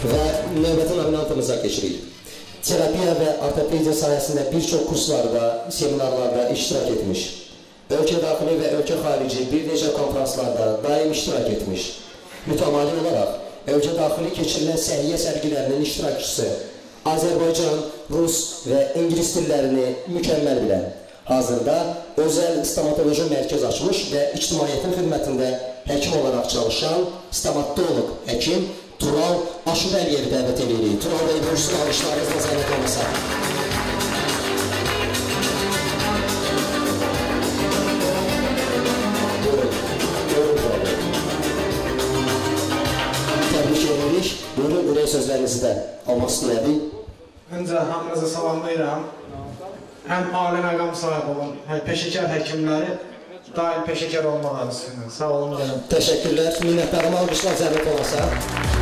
Və növbəti nominantımıza keçirik. Terapiya və ortopediya sayəsində bir çox kurslarda, seminarlarda iştirak etmiş. Ölkə daxili və ölkə xarici bir neçə konferanslarda daim iştirak etmiş. Mütəmadi olaraq, ölkə daxili keçirilən səhiyyə sərgilərinin iştirakçısı, Azərbaycan, Rus və İngilis dillərini mükəmməl bilən, hazırda özəl stomatoloji mərkəz açmış və ictimaiyyətin xidmətində həkim olaraq çalışan stomatolog həkim Tural Aşurəliyevi dəvət edirik. Tural bəy, buyursun, alışlarınız nəzərət olmasa. Təbrik edirik. Buyurun, ürək sözlərinizi də almaq istəyərdik. Öncə hamınızı salamlayıram. Həm ali məqam sahibi olun, peşəkar həkimləri daim peşəkar olmaq arasında. Sağ olun, gəlin. Təşəkkürlər. Minnətlərim almışlar, zəhmət olmasa.